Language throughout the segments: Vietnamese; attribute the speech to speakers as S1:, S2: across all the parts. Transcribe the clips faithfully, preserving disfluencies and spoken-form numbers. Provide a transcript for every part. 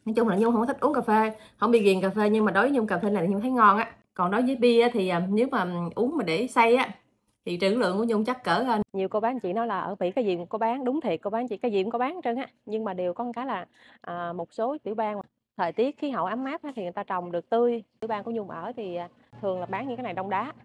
S1: Nói chung là Nhung không có thích uống cà phê, không bị ghiền cà phê, nhưng mà đối với Nhung cà phê này thì Nhung thấy ngon á. Còn đối với bia thì à, nếu mà uống mà để say á thì trữ lượng của Nhung chắc cỡ à, nhiều cô bán chị nói là ở Mỹ cái gì cũng có bán, đúng thiệt cô bán chị, cái gì cũng có bán hết trơn á, nhưng mà đều có một cái là à, một số tiểu bang mà thời tiết khí hậu ấm áp á, thì người ta trồng được tươi. Tiểu bang của Nhung ở thì à, thường là bán những cái này đông đá.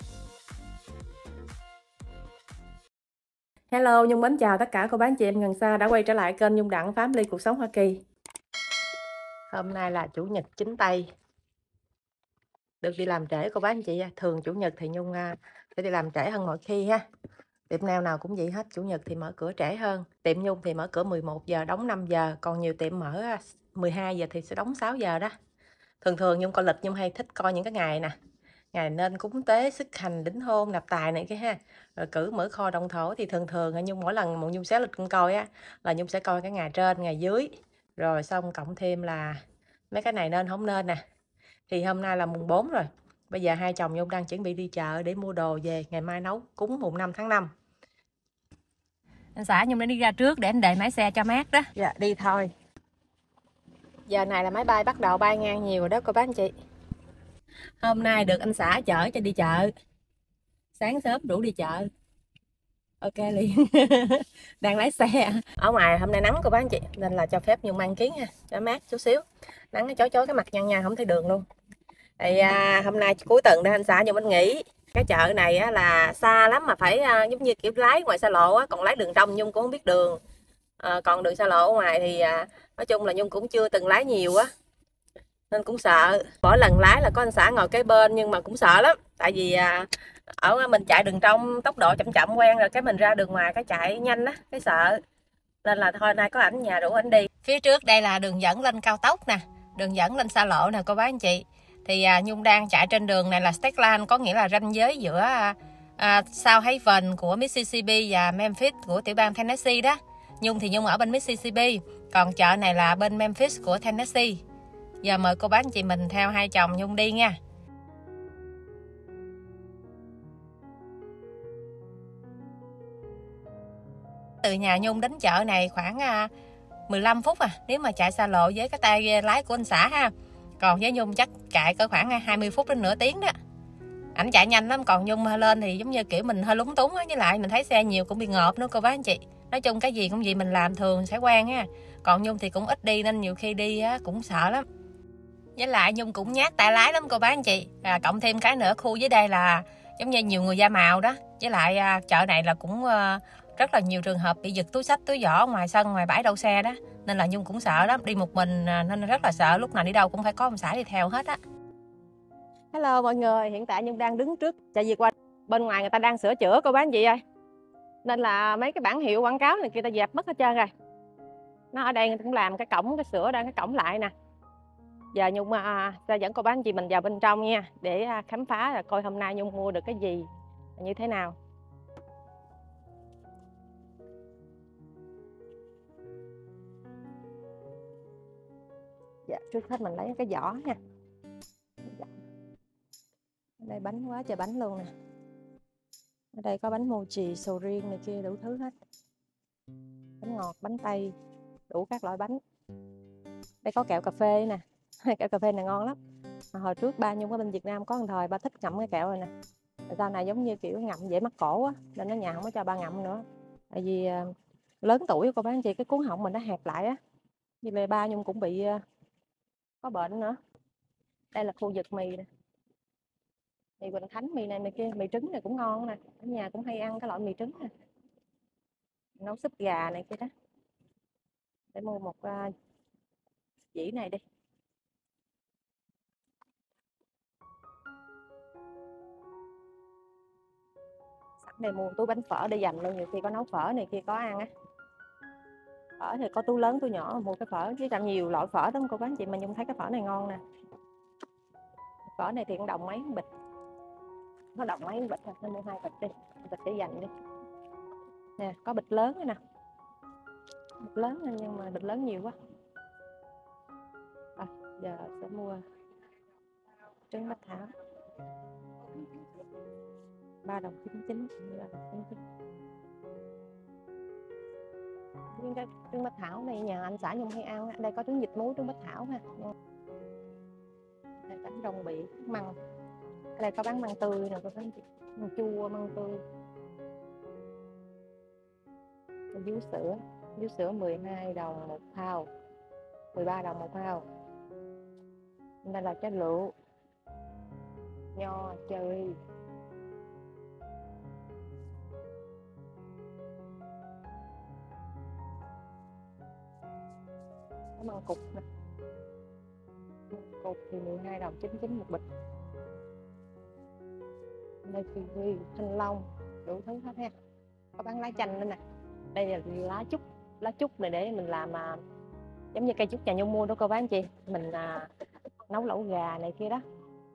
S1: Hello, Nhung mến chào tất cả cô bác chị em gần xa đã quay trở lại kênh Nhung Đặng Family Cuộc Sống Hoa Kỳ. Hôm nay là Chủ nhật chính Tây, được đi làm trễ cô bác anh chị. Thường Chủ nhật thì Nhung sẽ đi làm trễ hơn mọi khi ha. Tiệm nào nào cũng vậy hết, Chủ nhật thì mở cửa trễ hơn. Tiệm Nhung thì mở cửa mười một giờ, đóng năm giờ. Còn nhiều tiệm mở mười hai giờ thì sẽ đóng sáu giờ đó. Thường thường Nhung coi lịch, Nhung hay thích coi những cái ngày nè, ngày nên cúng tế, xức hành, đính hôn, nạp tài này cái ha, rồi cử mở kho động thổ. Thì thường thường Nhung mỗi lần một Nhung xé lịch Nhung coi á là Nhung sẽ coi cái ngày trên, ngày dưới, rồi xong cộng thêm là mấy cái này nên không nên nè. Thì hôm nay là mùng bốn rồi, bây giờ hai chồng Nhung đang chuẩn bị đi chợ để mua đồ về ngày mai nấu cúng mùng năm tháng năm. Anh xã Nhung đã đi ra trước để anh để máy xe cho mát đó. Dạ đi thôi. Giờ này là máy bay bắt đầu bay ngang nhiều rồi đó cô bác anh chị. Hôm nay được anh xã chở cho đi chợ, sáng sớm rủ đi chợ. Ok liền. Đang lái xe ở ngoài, hôm nay nắng cô bác anh chị, nên là cho phép Nhung mang kiến ha, cho mát chút xíu. Nắng nó chói chói cái mặt nhăn nhăn không thấy đường luôn. Thì à, hôm nay cuối tuần đó anh xã Nhung anh nghỉ. Cái chợ này á, là xa lắm mà phải à, giống như kiểu lái ngoài xa lộ á, còn lái đường trong Nhung cũng không biết đường. À, còn đường xa lộ ở ngoài thì à, nói chung là Nhung cũng chưa từng lái nhiều á, nên cũng sợ. Mỗi lần lái là có anh xã ngồi kế bên, nhưng mà cũng sợ lắm, tại vì à, ở mình chạy đường trong tốc độ chậm chậm quen rồi, cái mình ra đường ngoài cái chạy nhanh á, cái sợ. Nên là thôi nay có ảnh nhà rủ ảnh đi. Phía trước đây là đường dẫn lên cao tốc nè, đường dẫn lên xa lộ nè cô bác anh chị. Thì à, Nhung đang chạy trên đường này là State Line, có nghĩa là ranh giới giữa à, à, South Haven của Mississippi và Memphis của tiểu bang Tennessee đó. Nhung thì Nhung ở bên Mississippi, còn chợ này là bên Memphis của Tennessee. Giờ mời cô bác anh chị mình theo hai chồng Nhung đi nha. Từ nhà Nhung đến chợ này khoảng mười lăm phút à, nếu mà chạy xa lộ với cái tay lái của anh xã ha. Còn với Nhung chắc chạy có khoảng hai mươi phút đến nửa tiếng đó. Ảnh chạy nhanh lắm, còn Nhung lên thì giống như kiểu mình hơi lúng túng á, với lại mình thấy xe nhiều cũng bị ngợp nữa cô bác anh chị. Nói chung cái gì cũng vậy, mình làm thường sẽ quen ha. Còn Nhung thì cũng ít đi nên nhiều khi đi á, cũng sợ lắm. Với lại Nhung cũng nhát tay lái lắm cô bác anh chị. À, cộng thêm cái nữa, khu dưới đây là giống như nhiều người da màu đó. Với lại à, chợ này là cũng à, rất là nhiều trường hợp bị giật túi xách, túi giỏ ngoài sân, ngoài bãi đậu xe đó. Nên là Nhung cũng sợ lắm, đi một mình à, nên rất là sợ, lúc nào đi đâu cũng phải có ông xã đi theo hết á. Hello mọi người, hiện tại Nhung đang đứng trước chợ Việt Oanh. Bên ngoài người ta đang sửa chữa cô bác anh chị ơi. Nên là mấy cái bảng hiệu quảng cáo này kia ta dẹp mất hết trơn rồi. Nó ở đây cũng làm cái cổng, cái sửa đang cái cổng lại nè. Giờ Nhung à, sẽ dẫn cô bác anh chị mình vào bên trong nha, để à, khám phá là coi hôm nay Nhung mua được cái gì, như thế nào. Dạ, trước hết mình lấy cái giỏ nha. Ở đây bánh quá trời bánh luôn nè. Ở đây có bánh mochi, sầu riêng này kia đủ thứ hết. Bánh ngọt, bánh tây, đủ các loại bánh. Đây có kẹo cà phê nè. Kẹo cà phê này ngon lắm. Mà hồi trước ba Nhung ở bên Việt Nam có một thời ba thích ngậm cái kẹo rồi nè. Sau này giống như kiểu ngậm dễ mắc cổ á, nên ở nhà không có cho ba ngậm nữa. Tại vì uh, lớn tuổi cô bác anh chị, cái cuống họng mình nó hẹp lại á. Vì vậy ba Nhung cũng bị uh, có bệnh nữa. Đây là khu vực mì nè. Mì Quỳnh Khánh, mì này mì kia, mì trứng này cũng ngon nè. Ở nhà cũng hay ăn cái loại mì trứng nè. Nấu súp gà này kia đó. Để mua một uh, dĩ này đi. Sẵn đây mua túi bánh phở để dành luôn, nhiều khi có nấu phở này kia có ăn á. Phở thì có túi lớn túi nhỏ, mua cái phở chứ làm nhiều loại phở lắm cô bác chị, mà Nhung thấy cái phở này ngon nè. Phở này thì cũng đồng mấy bịch, nó đồng mấy bịch thôi, nên mua hai bịch đi, bịch để dành đi. Nè, có bịch lớn nữa nè, bịch lớn thôi nhưng mà bịch lớn nhiều quá. À, giờ sẽ mua trứng bách thảo ba đồng chín chín. Nhưng cái trứng bách thảo này nhà anh xã Nhung hay ăn. Đây có trứng vịt muối, trứng bách thảo ha. Đây bánh rong biển, măng. Ở đây có bán măng tươi nè, có bán măng chua, măng tươi. Vú sữa, vú sữa mười hai đồng một thao, mười ba đồng một thao. Đây là trái lựu, nho, cherry. Có măng cục nè. Măng cục thì mười hai đồng chín mươi chín một bịch. Đây kiwi, thanh long, đủ thứ hết ha. Có bán lá chanh nữa nè. Đây là lá trúc, lá trúc này để mình làm à, giống như cây trúc nhà Nhung mua đó cô bác anh chị. Mình à, nấu lẩu gà này kia đó.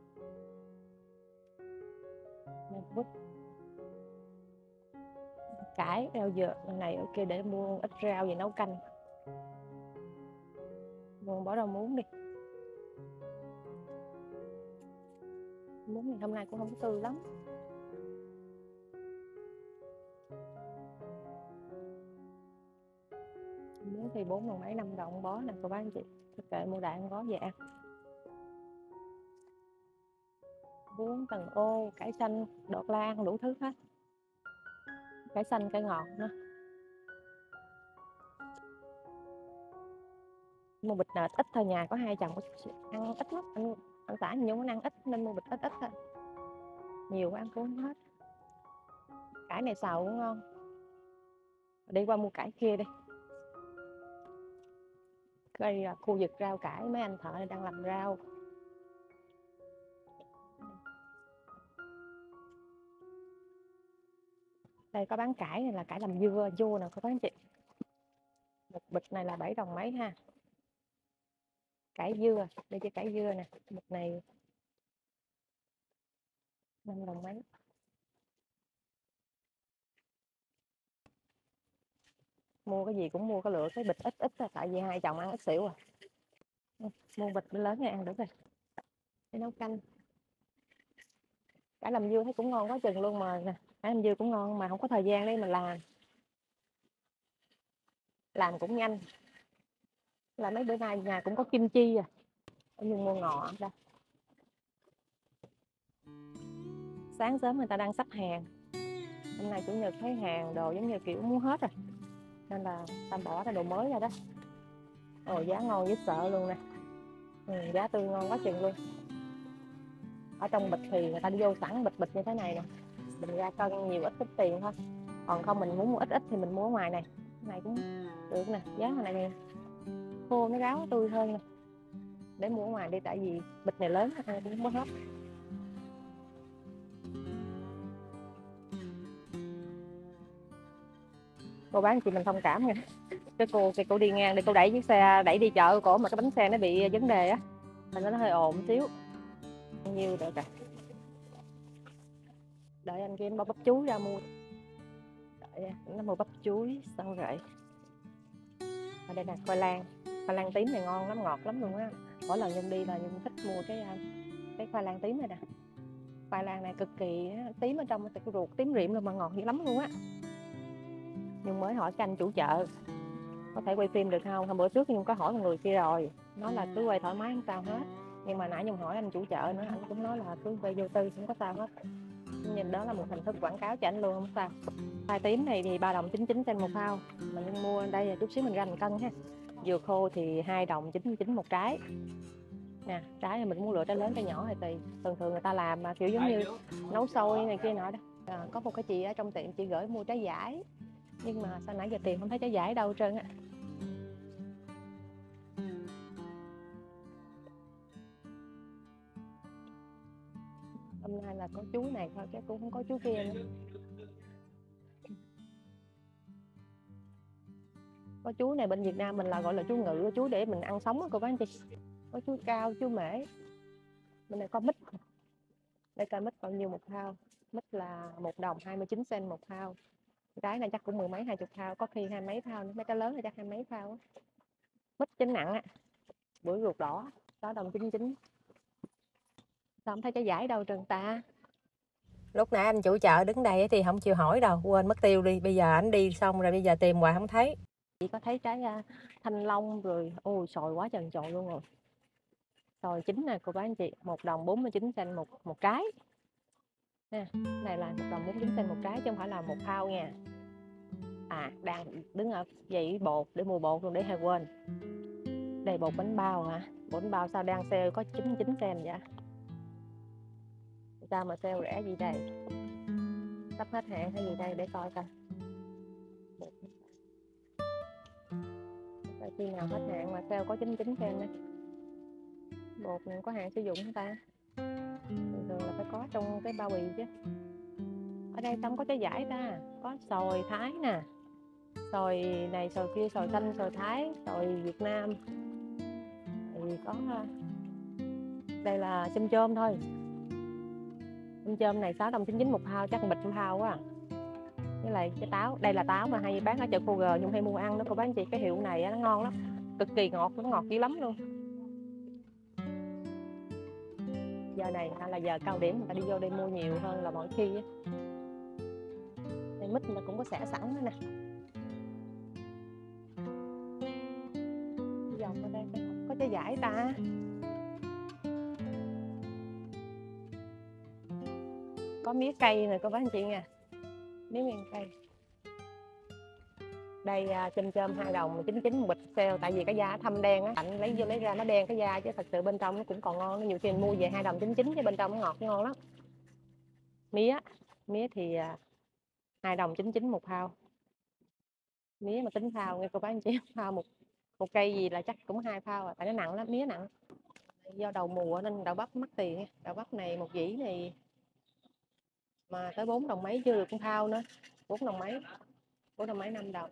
S1: Cải, rau dừa này ok, để mua ít rau về nấu canh. Mua bỏ rau muống đi. Muống này hôm nay cũng không có tươi lắm. Muống thì bốn đồng mấy năm đồng bó nè cô bác anh chị. Kệ mua đại gói về ăn. Muống tầng ô, cải xanh, đọt lan, đủ thứ hết. Cải xanh, cải ngọt nữa. Mua bịch nệt ít thôi, nhà có hai chồng ăn ít lắm. Anh, anh xã Nhung muốn ăn ít nên mua bịch ít ít thôi. Nhiều quá ăn cũng hết. Cải này xào cũng ngon. Đi qua mua cải kia đi. Đây là khu vực rau cải, mấy anh thợ đang làm rau. Đây có bán cải này là cải làm dưa, vô nè các anh chị. Một bịch này là bảy đồng mấy ha. Cải dưa, đây cho cải dưa nè, bịch này năm đồng mấy. Mua cái gì cũng mua cái lựa cái bịch ít ít thôi, tại vì hai chồng ăn ít xỉu à. Mua bịch lớn này ăn được rồi. Để nấu canh. Cải làm dưa thấy cũng ngon quá chừng luôn mà nè. Cải làm dưa cũng ngon mà không có thời gian để mình làm. Làm cũng nhanh. Là mấy bữa nay nhà cũng có kim chi à. Nhưng mua ngọ ra. Sáng sớm người ta đang xách hàng. Hôm nay chủ nhật thấy hàng đồ giống như kiểu muốn hết rồi. Nên là ta bỏ ra đồ mới ra đó. Ồ, giá ngon dễ sợ luôn nè. Ừ, giá tươi ngon quá chừng luôn. Ở trong bịch thì người ta đi vô sẵn bịch bịch như thế này nè. Mình ra cân nhiều ít ít tiền thôi. Còn không mình muốn mua ít ít thì mình mua ở ngoài này. Cái này cũng được nè. Giá này nè, khô nó ráo tươi hơn nè. Để mua ở ngoài đi, tại vì bịch này lớn ăn cũng không hết. Cô bán chị mình thông cảm nha. Cái cô cái cô đi ngang để cô đẩy chiếc xe đẩy đi chợ cổ mà cái bánh xe nó bị vấn đề á, mà nó hơi ồn xíu. Nhiêu được rồi. Đợi anh kia bao bắp chuối ra mua. Đợi nó mua bắp chuối xong rồi. Ở đây là khoai lang. Khoai lang tím này ngon lắm, ngọt lắm luôn á. Mỗi lần Nhung đi là Nhung thích mua cái cái khoai lang tím này nè. Khoai lang này cực kỳ tím ở trong, cái ruột tím rịm luôn mà ngọt dữ lắm luôn á. Nhung mới hỏi cái anh chủ chợ có thể quay phim được không? Hôm bữa trước Nhung có hỏi một người kia rồi, nói là cứ quay thoải mái không sao hết. Nhưng mà nãy Nhung hỏi anh chủ chợ nữa, anh cũng nói là cứ quay vô tư không có sao hết. Nhìn đó là một hình thức quảng cáo cho anh luôn, không sao. Khoai tím này thì ba đồng chín mươi chín cent một thao. Mà Nhung mua đây là chút xíu mình ra mình cân ha. Dừa khô thì hai đồng chín mươi chín một trái. Nè, trái này mình muốn lựa trái lớn trái nhỏ hay tùy. Thường thường người ta làm mà kiểu giống như nấu xôi này kia nọ đó. À, có một cái chị ở trong tiệm chị gửi mua trái dải. Nhưng mà sao nãy giờ tìm không thấy trái dải đâu trơn á. Hôm nay là có chú này thôi chứ cũng không có chú kia nữa. Có chú này bên Việt Nam mình là gọi là chú ngự, chú để mình ăn sống á cô bác anh chị. Có chú cao, chú mễ. Bên này có mít. Đây coi mít bao nhiêu một thao. Mít là một đồng hai mươi chín cent một thao. Cái này chắc cũng mười mấy hai chục thao, có khi hai mấy thao nữa. Mấy cái lớn là chắc hai mấy thao á. Mít chín nặng á. Bưởi ruột đỏ, sáu đồng chín mươi chín. Sao không thấy trái dải đâu trơn ta. Lúc nãy anh chủ chợ đứng đây thì không chịu hỏi đâu, quên mất tiêu đi. Bây giờ anh đi xong rồi bây giờ tìm hoài không thấy. Chị có thấy trái uh, thanh long rồi, ôi sồi quá trần trội luôn rồi. Sồi chín nè cô bác anh chị, một đồng bốn mươi chín cent một một trái nè. Này là một đồng bốn mươi chín cent một trái chứ không phải là một thao nha. À, đang đứng ở dãy bột để mua bột luôn để hay quên. Đây bột bánh bao hả? Bột bánh bao sao đang sale có chín mươi chín cent vậy? Sao mà sale rẻ gì đây? Sắp hết hạn hay gì đây để coi coi. Tại khi nào hết hạn mà sale có chín mươi chín cent đây. Bột này có hạn sử dụng hả ta? Thường thường là phải có trong cái bao bì chứ. Ở đây không có trái vải ta, có sồi Thái nè, sồi này sồi kia, sồi xanh, sồi Thái, sồi Việt Nam. Thì có đây là chôm chôm thôi. Chôm chôm này sáu đồng chín mươi chín một thao, chắc bịch một thao quá à. Với lại cái táo, đây là táo mà hay bán ở chợ Cô G, Nhung hay mua ăn đó cô bác anh chị. Cái hiệu này nó ngon lắm, cực kỳ ngọt, nó ngọt dữ lắm luôn. Giờ này là giờ cao điểm, người ta đi vô đây mua nhiều hơn là mọi khi á. Đây mít mà cũng có xẻ sẵn nữa nè. Dòng ở đây có trái vải ta. Có mía cây này cô bác anh chị nha, mía nguyên cây. Đây chôm chôm hai đồng chín mươi chín một bịch sale, tại vì cái da thâm đen á, cạnh lấy vô lấy ra nó đen cái da chứ thật sự bên trong nó cũng còn ngon. Nó nhiều khi mình mua về hai đồng chín mươi chín chứ bên trong nó ngọt ngon lắm. Mía, mía thì hai đồng chín mươi chín một thao. Mía mà tính thao nghe cô bác anh chị, thao một một cây gì là chắc cũng hai thao à, tại nó nặng lắm, mía nặng. Do đầu mùa nên đậu bắp mắc tiền. Đậu bắp này một dĩ này mà tới bốn đồng mấy, chưa được con thao nữa. Bốn đồng mấy, bốn đồng mấy năm đồng.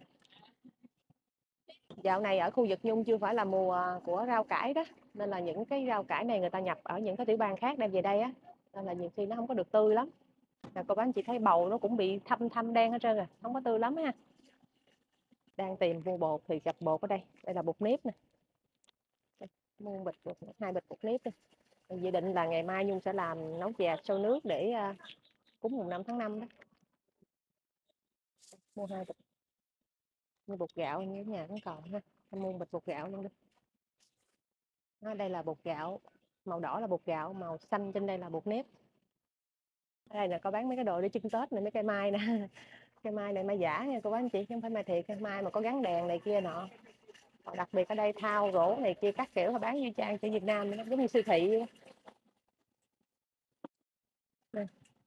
S1: Dạo này ở khu vực Nhung chưa phải là mùa của rau cải đó, nên là những cái rau cải này người ta nhập ở những cái tiểu bang khác đem về đây á, nên là nhiều khi nó không có được tươi lắm. Nè cô bác anh chị thấy bầu nó cũng bị thâm thâm đen hết trơn rồi, không có tươi lắm ha. Đang tìm mua bột thì gặp bột ở đây. Đây là bột nếp nè. Đây, mua bịch bột, hai bịch bột nếp đi. Dự định là ngày mai Nhung sẽ làm nấu chè sôi nước để uh, cúng mùng năm tháng năm đó. Mua hai bịch. Mua bột gạo như nhà cũng còn ha. Mua bịch bột gạo luôn đi. Đó, đây là bột gạo, màu đỏ là bột gạo, màu xanh trên đây là bột nếp. Ở đây là có bán mấy cái đồ để trưng Tết này, mấy cây mai nè. Cây mai này mai giả nha cô bác anh chị, không phải mai thiệt. Cây mai mà có gắn đèn này kia nọ. Còn đặc biệt ở đây thao rổ này kia các kiểu, họ bán như trang cho Việt Nam, nó giống như siêu thị vậy. Đây.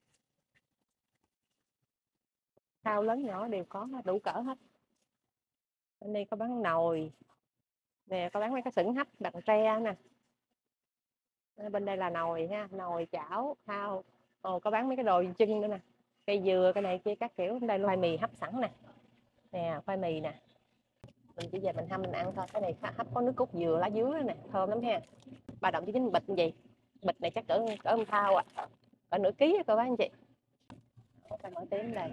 S1: Thao lớn nhỏ đều có đủ cỡ hết. Bên đây có bán nồi nè, có bán mấy cái sửng hấp bằng tre nè. Bên đây là nồi ha, nồi chảo thao. Ồ, có bán mấy cái đồ chân nữa nè, cây dừa cái này kia các kiểu. Bên đây khoai mì hấp sẵn nè. Nè khoai mì nè, mình chỉ về mình hâm mình ăn thôi. Cái này hấp có nước cốt dừa lá dứa nè, thơm lắm ha. Ba đồng chín chín bịch như vậy. Bịch này chắc cỡ cỡ một thao à, cỡ nửa ký các bác anh chị. Khoai mỡ tím đây.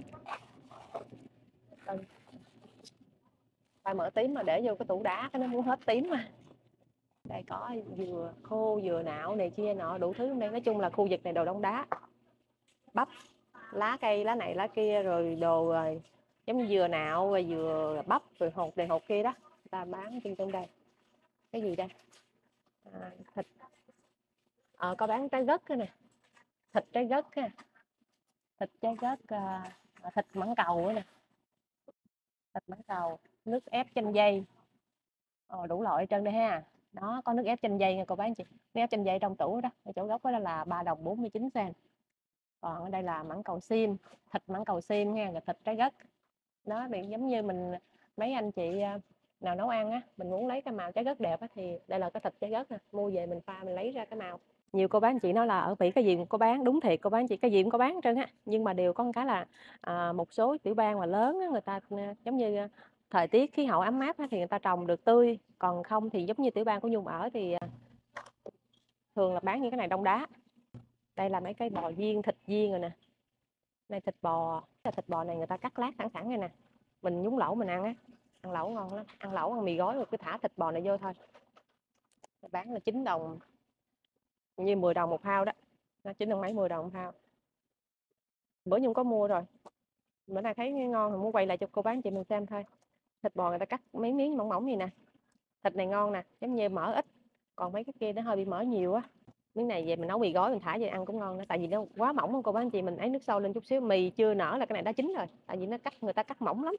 S1: Khoai mỡ tím mà để vô cái tủ đá cái nó muốn hết tím mà. Đây có dừa khô, dừa nạo này kia nọ đủ thứ. Đây nói chung là khu vực này đồ đông đá. Bắp, lá cây lá này lá kia rồi đồ rồi giống như dừa nạo rồi dừa bắp rồi hột này hột kia đó, ta bán trên trong đây. Cái gì đây? À, thịt. Ờ, có bán trái gấc nè, thịt trái gấc ha, thịt trái gấc, à, thịt mãng cầu nữa nè, thịt mãng cầu, nước ép chanh dây. Ờ, đủ loại trơn đây ha. Đó có nước ép chanh dây nha cô bác anh chị, nước ép chanh dây trong tủ đó, ở chỗ góc đó là ba đồng bốn mươi chín cent. Còn ở đây là mãng cầu xiêm, thịt mãng cầu xiêm nha, thịt trái gấc. Đó thì giống như mình mấy anh chị nào nấu ăn á, mình muốn lấy cái màu trái gấc đẹp á, thì đây là cái thịt trái gấc nè, mua về mình pha mình lấy ra cái màu. Nhiều cô bác anh chị nói là ở Mỹ cái gì cũng có bán, đúng thiệt cô bác anh chị, cái gì cũng có bán hết trơn á. Nhưng mà đều có một cái là à, một số tiểu bang mà lớn á, người ta giống như thời tiết khí hậu ấm áp á, thì người ta trồng được tươi, còn không thì giống như tiểu bang của Nhung ở thì thường là bán những cái này đông đá. Đây là mấy cái bò viên, thịt viên rồi nè. Đây thịt bò, cái thịt bò này người ta cắt lát sẵn sẵn này nè, mình nhúng lẩu mình ăn á, ăn lẩu ngon lắm, ăn lẩu ăn mì gói rồi cứ thả thịt bò này vô thôi. Bán là chín đồng, như mười đồng một thao đó, chín đồng mấy mười đồng một thao. Bữa Nhung có mua rồi, bữa nay thấy ngon thì muốn quay lại cho cô bán chị mình xem thôi. Thịt bò người ta cắt mấy miếng mỏng mỏng vậy nè. Thịt này ngon nè, giống như mỡ ít. Còn mấy cái kia nó hơi bị mỡ nhiều á. Miếng này về mình nấu mì gói mình thả về ăn cũng ngon nữa. Tại vì nó quá mỏng không cô bác anh chị, mình ấy nước sôi lên chút xíu, mì chưa nở là cái này đã chín rồi. Tại vì nó cắt người ta cắt mỏng lắm.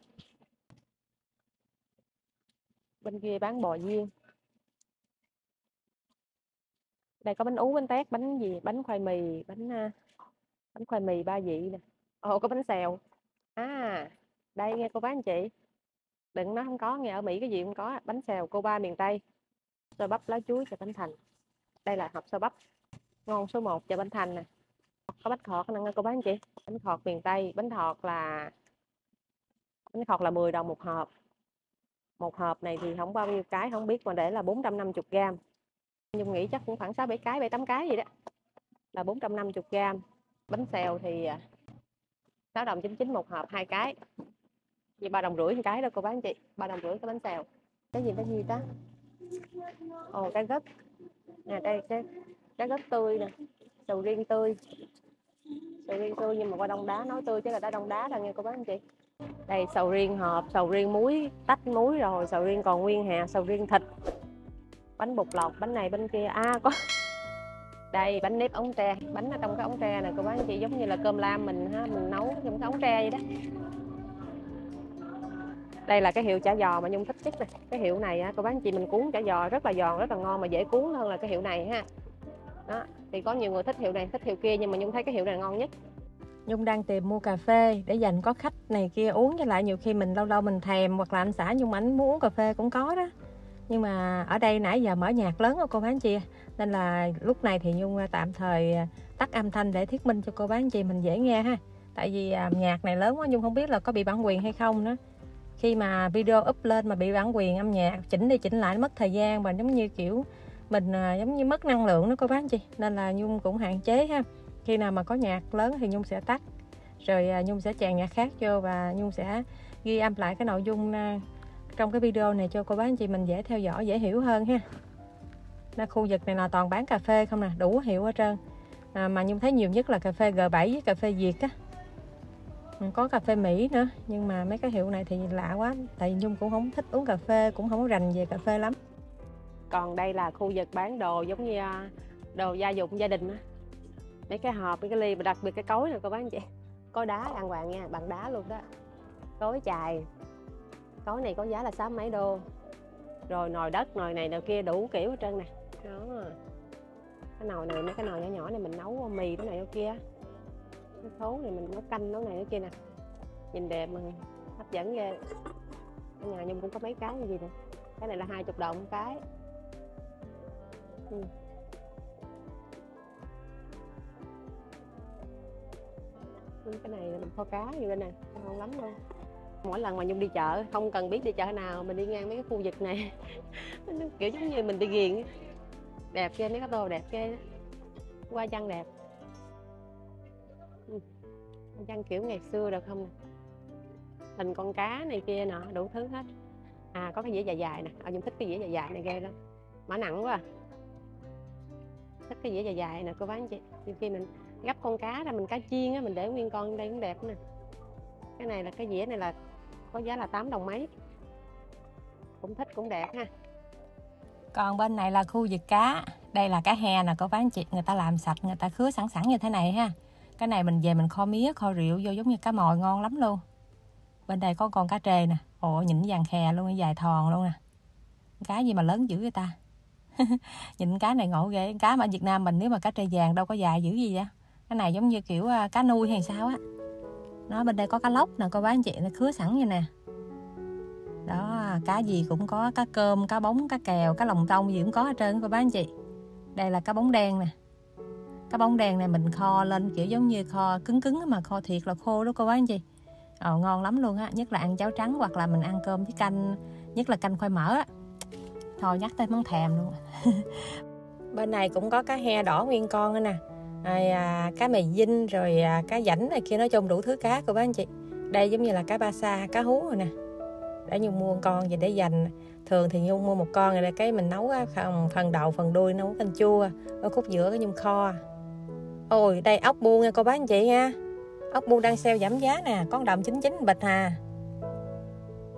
S1: Bên kia bán bò viên. Đây có bánh ú, bánh tét, bánh gì, bánh khoai mì, bánh bánh khoai mì ba vị nè. Ồ, có bánh xèo. À, đây nghe cô bác anh chị. Đừng nói không có, nghe ở Mỹ cái gì cũng có. Bánh xèo cô ba miền Tây. Xôi bắp lá chuối chợ Bến Thành. Đây là hộp xôi bắp ngon số một chợ Bến Thành nè. Có bánh khọt nè cô bác anh chị. Bánh khọt miền Tây, bánh khọt là bánh khọt là mười đồng một hộp. Một hộp này thì không bao nhiêu cái không biết, mà để là bốn trăm năm mươi gram. Nhung nghĩ chắc cũng khoảng sáu bảy cái, bảy tám cái gì đó. Là bốn trăm năm mươi gram. Bánh xèo thì sáu đồng chín mươi chín một hộp hai cái. Như ba đồng rưỡi một cái đó cô bác anh chị, ba đồng rưỡi cái bánh xèo. Cái gì cái gì ta? Ồ, cái gấc. Nè đây cái cái gấc tươi nè, sầu riêng tươi. Sầu riêng tươi nhưng mà qua đông đá, nói tươi chứ là đã đông đá rồi nghe cô bác anh chị. Đây sầu riêng hộp, sầu riêng muối, tách muối rồi, sầu riêng còn nguyên hạt, sầu riêng thịt. Bánh bột lọc, bánh này bánh kia. À có. Đây bánh nếp ống tre, bánh ở trong cái ống tre này cô bác anh chị, giống như là cơm lam mình ha, mình nấu trong cái ống tre vậy đó. Đây là cái hiệu chả giò mà Nhung thích nhất nè. Cái hiệu này á cô bác anh chị, mình cuốn chả giò rất là giòn, rất là ngon mà dễ cuốn hơn là cái hiệu này ha. Đó, thì có nhiều người thích hiệu này, thích hiệu kia nhưng mà Nhung thấy cái hiệu này ngon nhất. Nhung đang tìm mua cà phê để dành có khách này kia uống, với lại nhiều khi mình lâu lâu mình thèm, hoặc là anh xã Nhung ảnh muốn uống cà phê cũng có đó. Nhưng mà ở đây nãy giờ mở nhạc lớn đó cô bác anh chị, nên là lúc này thì Nhung tạm thời tắt âm thanh để thuyết minh cho cô bác anh chị mình dễ nghe ha. Tại vì nhạc này lớn quá, Nhung không biết là có bị bản quyền hay không nữa. Khi mà video up lên mà bị bản quyền âm nhạc, chỉnh đi chỉnh lại nó mất thời gian, và giống như kiểu mình giống như mất năng lượng đó cô bác anh chị. Nên là Nhung cũng hạn chế ha. Khi nào mà có nhạc lớn thì Nhung sẽ tắt, rồi Nhung sẽ chèn nhạc khác vô, và Nhung sẽ ghi âm lại cái nội dung trong cái video này cho cô bác anh chị mình dễ theo dõi, dễ hiểu hơn ha. Nên khu vực này là toàn bán cà phê không nè, đủ hiệu hết trơn. À, mà Nhung thấy nhiều nhất là cà phê G bảy với cà phê Việt á. Có cà phê Mỹ nữa, nhưng mà mấy cái hiệu này thì lạ quá. Tại vì Nhung cũng không thích uống cà phê, cũng không có rành về cà phê lắm. Còn đây là khu vực bán đồ giống như đồ gia dụng gia đình á. Mấy cái hộp, mấy cái ly, đặc biệt cái cối này cô bác anh chị. Cối đá đàng hoàng nha, bằng đá luôn đó. Cối chài. Cối này có giá là sáu mấy đô. Rồi nồi đất, nồi này nồi kia đủ kiểu hết trơn nè. Đó. Cái nồi này, mấy cái nồi nhỏ nhỏ này mình nấu mì cái này cái kia. Cái thố này mình nấu canh nấu này cái kia nè. Nhìn đẹp mà hấp dẫn ghê. Ở nhà Nhung cũng có mấy cái như gì nè. Cái này là hai mươi đồng một cái. Ừ. Cái này là mình kho cá như bên này, ngon lắm luôn. Mỗi lần mà Nhung đi chợ, không cần biết đi chợ nào, mình đi ngang mấy cái khu vực này kiểu giống như mình đi ghiền. Đẹp ghê, mấy cái tô đẹp ghê. Hoa văn đẹp. Ừ. Hoa văn kiểu ngày xưa được không nè. Hình con cá này kia nọ, đủ thứ hết. À có cái dĩa dài dài nè, à, Nhung thích cái dĩa dài dài này ghê lắm. Mã nặng quá à. Thích cái dĩa dài dài nè cô bác anh chị. Nhiều khi mình gấp con cá ra, mình cá chiên á, mình để nguyên con đây cũng đẹp nè. Cái này là cái dĩa này là có giá là tám đồng mấy. Cũng thích, cũng đẹp ha. Còn bên này là khu vực cá. Đây là cá he nè cô bác anh chị. Người ta làm sạch, người ta khứa sẵn sẵn như thế này ha. Cái này mình về mình kho mía, kho rượu vô giống như cá mòi ngon lắm luôn. Bên đây có con cá trê nè. Ồ, nhìn vàng khè luôn, dài thòn luôn nè. Cá gì mà lớn dữ vậy ta. Nhìn cá này ngộ ghê. Cá mà ở Việt Nam mình nếu mà cá trê vàng đâu có dài dữ gì vậy. Cái này giống như kiểu cá nuôi hay sao á. Nó bên đây có cá lóc nè cô bác anh chị, nó khứa sẵn như nè. Đó, cá gì cũng có, cá cơm, cá bóng, cá kèo, cá lồng tông gì cũng có hết trơn cô bác anh chị. Đây là cá bóng đen nè. Cá bóng đen này mình kho lên kiểu giống như kho cứng cứng mà kho thiệt là khô đó cô bác anh chị. Ồ, ngon lắm luôn á, nhất là ăn cháo trắng hoặc là mình ăn cơm với canh, nhất là canh khoai mỡ á. Thôi nhắc tới món thèm luôn. Bên này cũng có cá he đỏ nguyên con nữa nè. À, cá mè dinh rồi à, cá rảnh này kia, nói chung đủ thứ cá của bác anh chị. Đây giống như là cá ba sa, cá hú rồi nè. Để Nhung mua một con vậy để dành. Thường thì Nhung mua một con rồi cái mình nấu á, phần đầu phần đuôi nấu canh chua, ở khúc giữa cái Nhung kho. Ôi đây ốc buông nha cô bác anh chị nha. Ốc buông đang sale giảm giá nè, con đồng chín mươi chín bịch hà.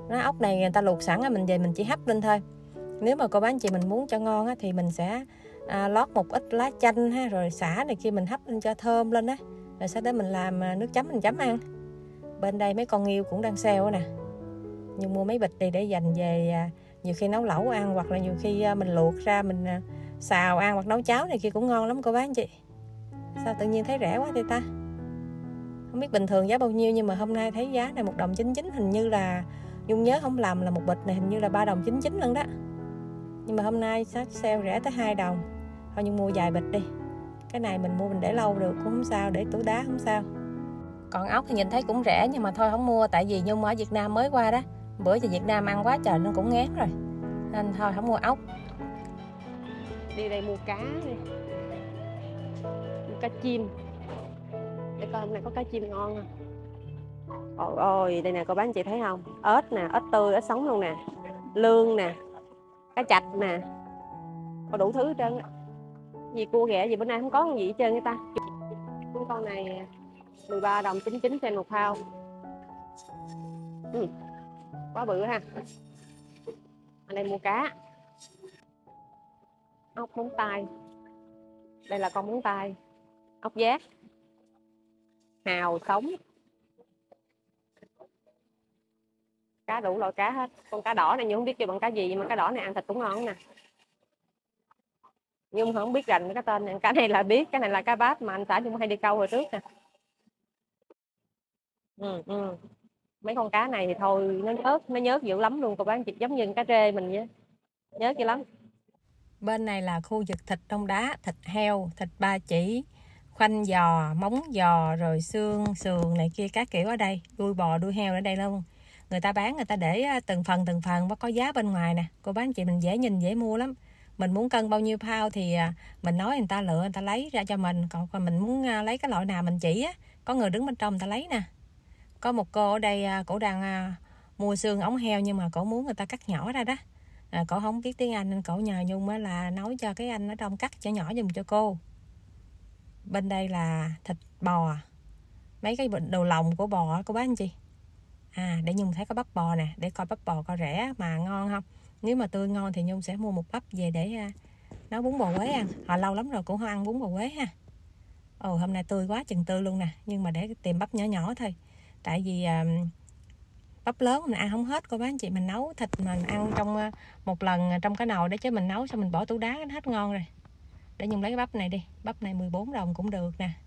S1: Nó ốc này người ta luộc sẵn á, mình về mình chỉ hấp lên thôi. Nếu mà cô bác anh chị mình muốn cho ngon á, thì mình sẽ à, lót một ít lá chanh ha, rồi xả này kia mình hấp lên cho thơm lên á, rồi sau đó mình làm nước chấm mình chấm ăn. Bên đây mấy con nghêu cũng đang xeo nè, nhưng mua mấy bịch này để dành về à, nhiều khi nấu lẩu ăn, hoặc là nhiều khi à, mình luộc ra mình à, xào ăn hoặc nấu cháo này kia cũng ngon lắm cô bác anh chị. Sao tự nhiên thấy rẻ quá vậy ta? Không biết bình thường giá bao nhiêu, nhưng mà hôm nay thấy giá này một đồng chín chín, hình như là Nhung nhớ không lầm là một bịch này hình như là ba đồng chín chín lần đó. Nhưng mà hôm nay sale rẻ tới hai đồng. Thôi Nhung mua vài bịch đi. Cái này mình mua mình để lâu được cũng không sao, để tủ đá không sao. Còn ốc thì nhìn thấy cũng rẻ, nhưng mà thôi không mua, tại vì Nhung ở Việt Nam mới qua đó. Bữa giờ Việt Nam ăn quá trời nó cũng ngán rồi, nên thôi không mua ốc. Đi đây mua cá đi, mua cá chim để coi hôm nay có cá chim ngon không. Ôi ôi, đây nè cô bác anh chị thấy không, ếch nè, ếch tươi, ếch sống luôn nè, lương nè, cá chạch nè, có đủ thứ hết trơn. Gì cua ghẹ gì bữa nay không có con gì hết trơn người ta. Con này mười ba đồng chín chín trên một thao. Ừ, quá bự ha. Ở đây mua cá, ốc móng tay, đây là con móng tay, ốc giác, hào sống, cá đủ loại cá hết. Con cá đỏ này nhưng không biết kêu bằng cá gì, nhưng mà cá đỏ này ăn thịt cũng ngon nè. Nhưng không biết rành cái tên này. Cá này là biết, cái này là cá bát mà anh xã Nhung hay đi câu hồi trước nè. Ừ, ừ. Mấy con cá này thì thôi nó nhớt, nó nhớt dữ lắm luôn cô bác anh chị, giống như cá trê mình vậy, nhớt dữ lắm. Bên này là khu vực thịt đông đá, thịt heo, thịt ba chỉ, khoanh giò, móng giò, rồi xương, sườn này kia các kiểu ở đây, đuôi bò, đuôi heo ở đây luôn. Người ta bán, người ta để từng phần từng phần, có giá bên ngoài nè. Cô bác anh chị mình dễ nhìn, dễ mua lắm. Mình muốn cân bao nhiêu pound thì mình nói người ta lựa, người ta lấy ra cho mình. Còn mình muốn lấy cái loại nào mình chỉ á, có người đứng bên trong người ta lấy nè. Có một cô ở đây, cổ đang mua xương ống heo, nhưng mà cổ muốn người ta cắt nhỏ ra đó. À, cổ không biết tiếng Anh nên cổ nhờ Nhung á là nói cho cái anh ở trong cắt nhỏ nhỏ giùm cho cô. Bên đây là thịt bò, mấy cái đồ lòng của bò cô bác anh chị. À, để Nhung thấy có bắp bò nè, để coi bắp bò coi rẻ mà ngon không. Nếu mà tươi ngon thì Nhung sẽ mua một bắp về để nấu bún bò Huế ăn. Họ lâu lắm rồi cũng không ăn bún bò Huế ha. Ồ, hôm nay tươi quá chừng tươi luôn nè, nhưng mà để tìm bắp nhỏ nhỏ thôi. Tại vì à, bắp lớn mình ăn không hết cô bác anh chị, mình nấu thịt mình ăn trong một lần trong cái nồi đó, chứ mình nấu xong mình bỏ tủ đá nó hết ngon rồi. Để Nhung lấy cái bắp này đi, bắp này mười bốn đồng cũng được nè.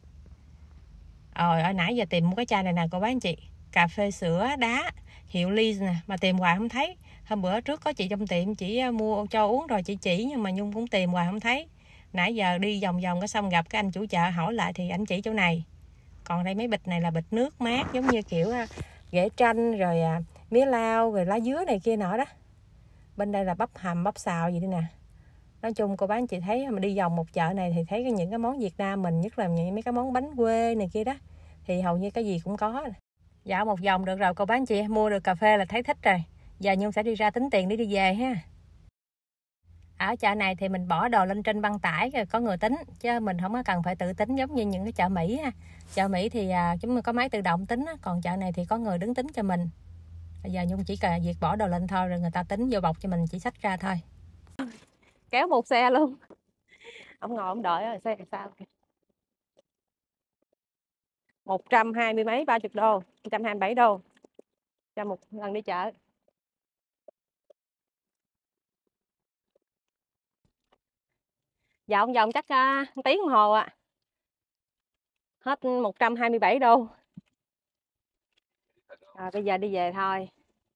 S1: Rồi ở nãy giờ tìm một cái chai này nè cô bác anh chị, cà phê sữa đá hiệu Ly nè, mà tìm hoài không thấy. Hôm bữa trước có chị trong tiệm chỉ mua cho uống rồi chị chỉ, nhưng mà Nhung cũng tìm hoài không thấy. Nãy giờ đi vòng vòng cái xong gặp cái anh chủ chợ hỏi lại thì anh chỉ chỗ này. Còn đây mấy bịch này là bịch nước mát, giống như kiểu ghẻ tranh rồi à, mía lau rồi lá dứa này kia nọ đó. Bên đây là bắp hầm, bắp xào gì đây nè. Nói chung cô bác anh chị thấy mà đi vòng một chợ này thì thấy những cái món Việt Nam mình, nhất là những mấy cái món bánh quê này kia đó, thì hầu như cái gì cũng có. Dạo một vòng được rồi cô bác anh chị, mua được cà phê là thấy thích rồi. Giờ Nhung sẽ đi ra tính tiền để đi về ha. Ở chợ này thì mình bỏ đồ lên trên băng tải rồi có người tính, chứ mình không có cần phải tự tính giống như những cái chợ Mỹ ha. Chợ Mỹ thì à, chúng mình có máy tự động tính á, còn chợ này thì có người đứng tính cho mình. Bây giờ Nhung chỉ cần việc bỏ đồ lên thôi, rồi người ta tính vô bọc cho mình, chỉ xách ra thôi. Kéo một xe luôn. Ông ngồi ông đợi rồi xe sao kìa. Một trăm hai mươi mấy, ba chục đô, một trăm hai mươi bảy đô cho một lần đi chợ. Dạo vòng chắc uh, một tiếng đồng hồ ạ. À. Hết một trăm hai mươi bảy đô. À, bây giờ đi về thôi.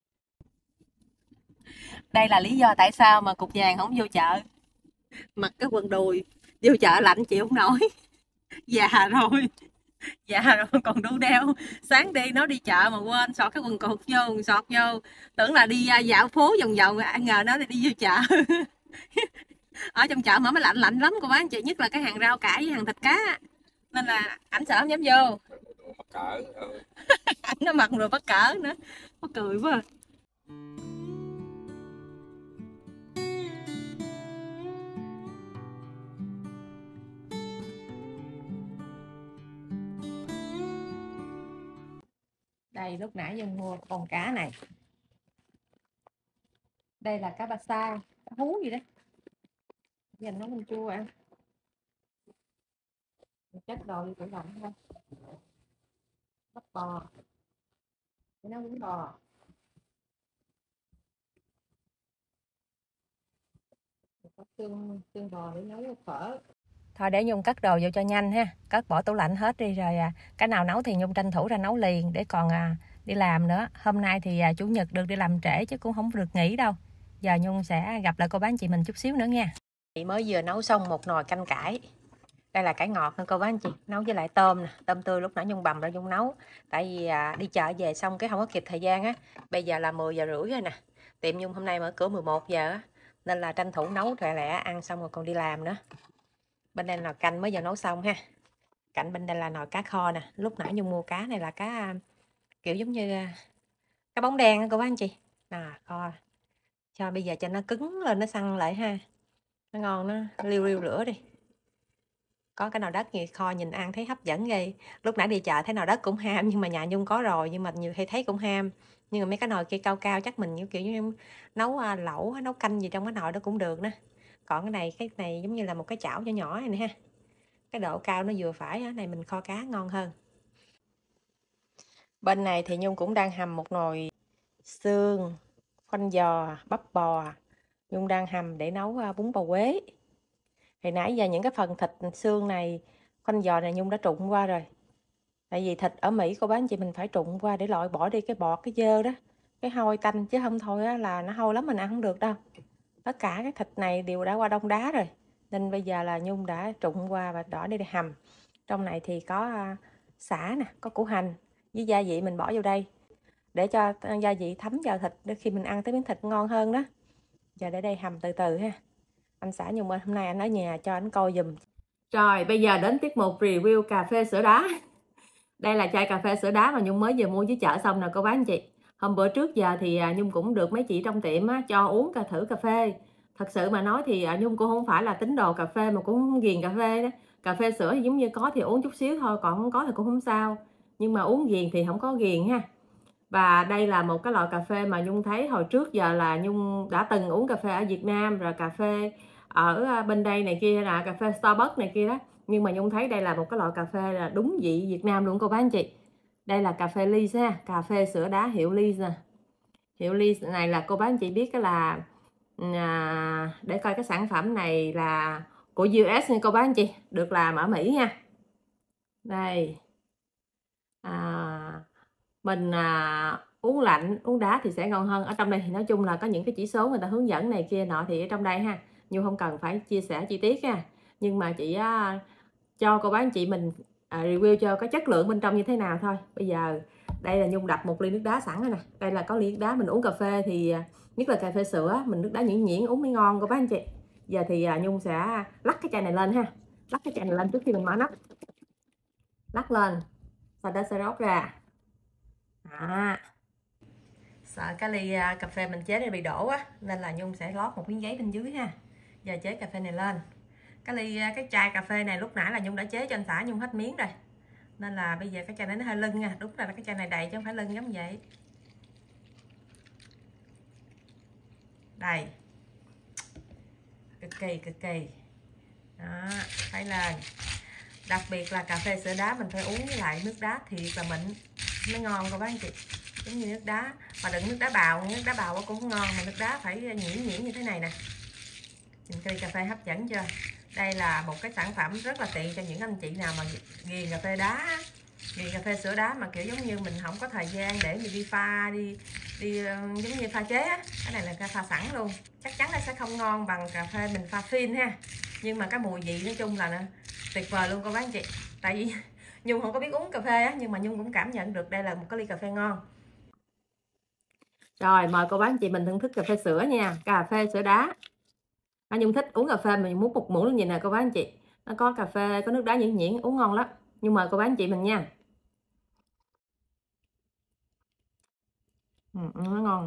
S1: Đây là lý do tại sao mà cục vàng không vô chợ. Mặc cái quần đùi vô chợ lạnh chịu không nổi. Già rồi. Già rồi còn đu đeo. Sáng đi nó đi chợ mà quên sọt cái quần cụt vô, sọt vô. Tưởng là đi dạo phố vòng vòng, ngờ nó đi vô chợ. Ở trong chợ mà mới lạnh lạnh lắm cô bác anh chị, nhất là cái hàng rau cải với hàng thịt cá, nên là ảnh sợ không dám vô. Mắc cỡ. Ừ. Ảnh nó mặc rồi mắc cỡ nữa, mắc cười quá. Đây lúc nãy Dung mua con cá này Đây là cá ba sa, cá hú gì đó. Dành nấu canh chua ăn. Chất đồ đi tủ lạnh thôi. Bắp bò. Để nấu bún bò. Có xương, xương bò để nấu phở. Thôi để Nhung cất đồ vô cho nhanh ha. Cất bỏ tủ lạnh hết đi rồi à, cái nào nấu thì Nhung tranh thủ ra nấu liền để còn à, đi làm nữa. Hôm nay thì à, chủ nhật được đi làm trễ chứ cũng không được nghỉ đâu. Giờ Nhung sẽ gặp lại cô bác anh chị mình chút xíu nữa nha. Chị mới vừa nấu xong một nồi canh cải. Đây là cải ngọt nha cô bác anh chị, nấu với lại tôm nè, tôm tươi lúc nãy Nhung bằm ra Nhung nấu. Tại vì à, đi chợ về xong cái không có kịp thời gian á. Bây giờ là mười giờ rưỡi rồi nè. Tiệm Nhung hôm nay mở cửa mười một giờ á, nên là tranh thủ nấu lẹ lẹ ăn xong rồi còn đi làm nữa. Bên đây là nồi canh mới giờ nấu xong ha. Cạnh bên đây là nồi cá kho nè. Lúc nãy Nhung mua cá này là cá kiểu giống như cá bóng đen cô bác anh chị. À, kho cho bây giờ cho nó cứng lên, nó săn lại ha, nó ngon, nó liu liu lửa đi. Có cái nồi đất gì kho nhìn ăn thấy hấp dẫn ghê. Lúc nãy đi chợ thấy nồi đất cũng ham, nhưng mà nhà Nhung có rồi, nhưng mà nhiều khi thấy cũng ham. Nhưng mà mấy cái nồi kia cao cao chắc mình như kiểu như nấu à, lẩu nấu canh gì trong cái nồi đó cũng được nữa. Còn cái này cái này giống như là một cái chảo nhỏ nhỏ này nè ha, cái độ cao nó vừa phải, cái này mình kho cá ngon hơn. Bên này thì Nhung cũng đang hầm một nồi xương khoanh giò bắp bò. Nhung đang hầm để nấu bún bò Quế. Thì nãy giờ những cái phần thịt xương này, khoanh giò này Nhung đã trụng qua rồi. Tại vì thịt ở Mỹ cô bác anh chị mình phải trụng qua để loại bỏ đi cái bọt, cái dơ đó, cái hôi tanh, chứ không thôi á, là nó hôi lắm mình ăn không được đâu. Tất cả cái thịt này đều đã qua đông đá rồi, nên bây giờ là Nhung đã trụng qua và đỏ để, để hầm. Trong này thì có sả nè, có củ hành với gia vị mình bỏ vô đây để cho gia vị thấm vào thịt để khi mình ăn tới miếng thịt ngon hơn đó. Giờ để đây hầm từ từ ha. Anh xã Nhung ơi, hôm nay anh ở nhà cho anh coi giùm. Rồi bây giờ đến tiết mục review cà phê sữa đá. Đây là chai cà phê sữa đá mà Nhung mới vừa mua dưới chợ xong nè cô bác anh chị. Hôm bữa trước giờ thì Nhung cũng được mấy chị trong tiệm á, cho uống cả thử cà phê. Thật sự mà nói thì Nhung cũng không phải là tín đồ cà phê mà cũng không ghiền cà phê đó. Cà phê sữa thì giống như có thì uống chút xíu thôi, còn không có thì cũng không sao. Nhưng mà uống ghiền thì không có ghiền ha. Và đây là một cái loại cà phê mà Nhung thấy hồi trước giờ là Nhung đã từng uống cà phê ở Việt Nam, rồi cà phê ở bên đây này kia là cà phê Starbucks này kia đó. Nhưng mà Nhung thấy đây là một cái loại cà phê là đúng vị Việt Nam luôn cô bác anh chị. Đây là cà phê Lee ha, cà phê sữa đá hiệu Lee nè. Hiệu Lee này là cô bác anh chị biết cái là à, để coi cái sản phẩm này là của u ét nha cô bác anh chị, được làm ở Mỹ nha. Đây. À, mình à, uống lạnh uống đá thì sẽ ngon hơn. Ở trong đây thì nói chung là có những cái chỉ số người ta hướng dẫn này kia nọ thì ở trong đây ha, nhưng không cần phải chia sẻ chi tiết ha. Nhưng mà chị à, cho cô bác anh chị mình à, review cho cái chất lượng bên trong như thế nào thôi. Bây giờ đây là Nhung đập một ly nước đá sẵn rồi nè. Đây là có ly nước đá, mình uống cà phê thì nhất là cà phê sữa mình nước đá nhuyễn nhuyễn uống mới ngon cô bác anh chị. Giờ thì à, Nhung sẽ lắc cái chai này lên ha, lắc cái chai này lên trước khi mình mở nắp, lắc lên sau đó sẽ rót ra. À, sợ cái ly cà phê mình chế này bị đổ á, nên là Nhung sẽ lót một miếng giấy bên dưới ha. Giờ chế cà phê này lên. Cái ly cái chai cà phê này lúc nãy là Nhung đã chế cho anh xã Nhung hết miếng rồi, nên là bây giờ cái chai này nó hơi lưng nha. Đúng là cái chai này đầy chứ không phải lưng giống vậy. Đây, cực kỳ cực kỳ đó, phải lên. Đặc biệt là cà phê sữa đá mình phải uống với lại nước đá thiệt là mịn mới ngon cô bác anh chị. Giống như nước đá mà đừng nước đá bào, nước đá bào cũng không ngon, mà nước đá phải nhuyễn nhuyễn như thế này nè. Nhìn cây cà phê hấp dẫn chưa? Đây là một cái sản phẩm rất là tiện cho những anh chị nào mà ghiền cà phê đá, ghiền cà phê sữa đá mà kiểu giống như mình không có thời gian để mình đi pha, đi đi giống như pha chế á. Cái này là pha sẵn luôn, chắc chắn nó sẽ không ngon bằng cà phê mình pha phin ha, nhưng mà cái mùi vị nói chung là tuyệt vời luôn cô bác anh chị. Tại vì Nhung không có biết uống cà phê á, nhưng mà Nhung cũng cảm nhận được đây là một cái ly cà phê ngon. Rồi mời cô bác anh chị mình thưởng thức cà phê sữa nha, cà phê sữa đá. À, Nhung thích uống cà phê mình muốn một muỗng lên gì nè cô bác anh chị, nó có cà phê có nước đá nhuyễn nhuyễn uống ngon lắm. Nhưng mời cô bác anh chị mình nha. Ừ, nó ngon,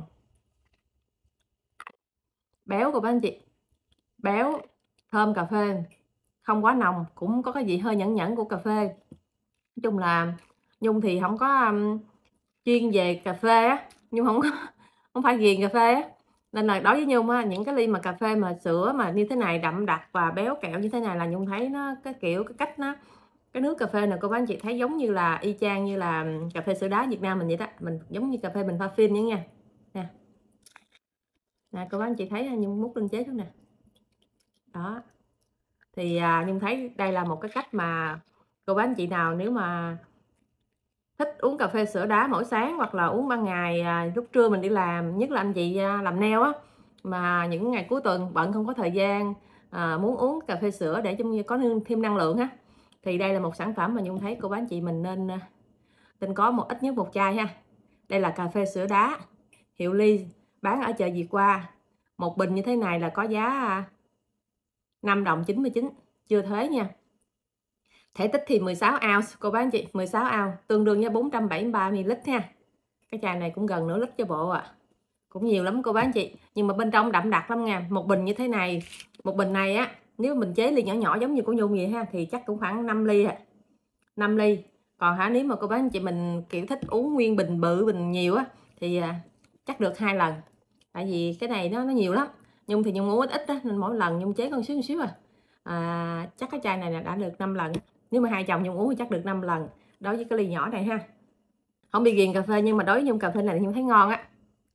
S1: béo cô bác anh chị, béo, thơm cà phê, không quá nồng, cũng có cái gì hơi nhẫn nhẫn của cà phê. Nói chung là Nhung thì không có um, chuyên về cà phê á, Nhung không có không phải ghiền cà phê á, Nên là đối với Nhung á, những cái ly mà cà phê mà sữa mà như thế này đậm đặc và béo kẹo như thế này là Nhung thấy nó cái kiểu cái cách nó cái nước cà phê này cô bác anh chị thấy giống như là y chang như là cà phê sữa đá Việt Nam mình vậy đó, mình giống như cà phê mình pha phin nữa nha. Nè. Nè cô bác anh chị thấy Nhung múc lên chế xuống nè. Đó. Thì à, Nhung thấy đây là một cái cách mà cô bác anh chị nào nếu mà thích uống cà phê sữa đá mỗi sáng hoặc là uống ban ngày à, lúc trưa mình đi làm, nhất là anh chị à, làm nail á, mà những ngày cuối tuần bận không có thời gian à, muốn uống cà phê sữa để trong như có thêm năng lượng á, thì đây là một sản phẩm mà Nhung thấy cô bác anh chị mình nên nên có một ít nhất một chai ha. Đây là cà phê sữa đá hiệu Ly, bán ở chợ Việt Qua. Một bình như thế này là có giá năm đồng chín mươi chín, chưa thuế nha. Thể tích thì mười sáu ounce cô bác anh chị, mười sáu ounce tương đương với bốn trăm bảy mươi ba mi li lít ha. Cái chai này cũng gần nửa lít cho bộ ạ. À. Cũng nhiều lắm cô bác anh chị, nhưng mà bên trong đậm đặc lắm nha. Một bình như thế này, một bình này á, nếu mình chế ly nhỏ nhỏ giống như của Nhung vậy ha thì chắc cũng khoảng năm ly à. năm ly. Còn hả nếu mà cô bác anh chị mình kiểu thích uống nguyên bình bự bình nhiều á thì à, chắc được hai lần. Tại vì cái này nó nó nhiều lắm. Nhung thì Nhung uống ít ít đó nên mỗi lần Nhung chế con xíu xíu à. à chắc cái chai này là đã được năm lần. Nếu mà hai chồng Nhung uống thì chắc được năm lần. Đối với cái ly nhỏ này ha. Không bị ghiền cà phê nhưng mà đối với Nhung cà phê này Nhung thấy ngon á.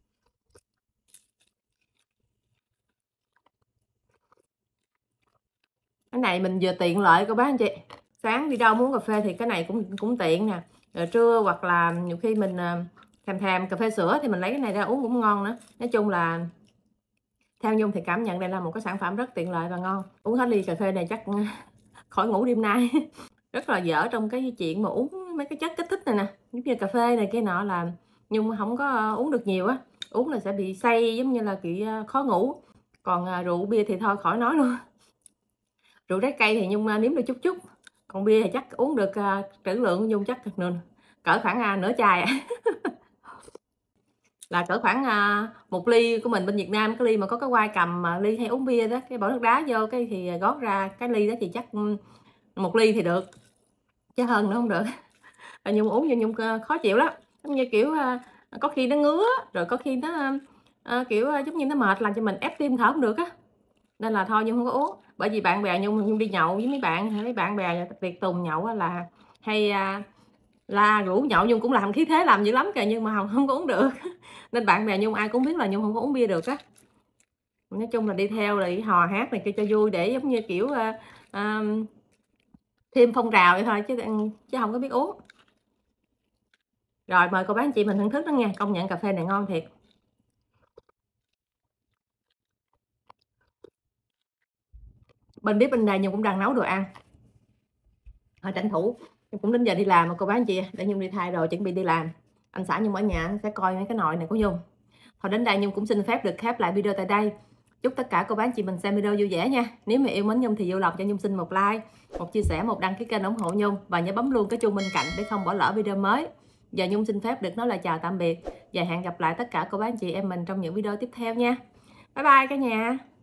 S1: Cái này mình vừa tiện lợi cô bác anh chị. Sáng đi đâu muốn cà phê thì cái này cũng cũng tiện nè. Rồi trưa hoặc là nhiều khi mình thèm thèm cà phê sữa thì mình lấy cái này ra uống cũng ngon nữa. Nói chung là theo Nhung thì cảm nhận đây là một cái sản phẩm rất tiện lợi và ngon. Uống hết ly cà phê này chắc khỏi ngủ đêm nay. Rất là dở trong cái chuyện mà uống mấy cái chất kích thích này nè, giống như cà phê này kia nọ là Nhung không có uống được nhiều á. Uống là sẽ bị say giống như là bị khó ngủ. Còn rượu bia thì thôi khỏi nói luôn. Rượu trái cây thì Nhung nếm được chút chút. Còn bia thì chắc uống được uh, trữ lượng của Nhung chắc được cỡ khoảng uh, nửa chai à. Là cỡ khoảng uh, một ly của mình bên Việt Nam, cái ly mà có cái quai cầm mà ly hay uống bia đó, cái bỏ nước đá vô cái thì gót ra cái ly đó thì chắc một ly thì được, chứ hơn nữa không được. Nhung uống cho Nhung khó chịu lắm, giống như kiểu uh, có khi nó ngứa rồi có khi nó uh, kiểu uh, giống như nó mệt làm cho mình ép tim thở không được á, nên là thôi Nhung không có uống. Bởi vì bạn bè Nhung Nhung đi nhậu với mấy bạn mấy bạn bè tiệc tùng nhậu là hay uh, là rủ nhậu Nhung cũng làm khí thế làm dữ lắm kìa, nhưng mà không, không có uống được. Nên bạn bè Nhung ai cũng biết là Nhung không có uống bia được á. Nói chung là đi theo là đi hò hát này kia cho vui để giống như kiểu uh, uh, thêm phong trào vậy thôi chứ chứ không có biết uống. Rồi mời cô bác anh chị mình thưởng thức đó nha, công nhận cà phê này ngon thiệt. Bên biết bên đây Nhung cũng đang nấu đồ ăn. Thôi tranh thủ cũng đến giờ đi làm mà cô bác anh chị, để Nhung đi thay đồ chuẩn bị đi làm. Anh xã Nhung ở nhà sẽ coi mấy cái nồi này của Nhung. Thôi đến đây Nhung cũng xin phép được khép lại video tại đây. Chúc tất cả cô bác anh chị mình xem video vui vẻ nha. Nếu mà yêu mến Nhung thì vui lòng cho Nhung xin một like, một chia sẻ, một đăng ký kênh ủng hộ Nhung và nhớ bấm luôn cái chuông bên cạnh để không bỏ lỡ video mới. Giờ Nhung xin phép được nói lời chào tạm biệt và hẹn gặp lại tất cả cô bác anh chị em mình trong những video tiếp theo nha. Bye bye cả nhà.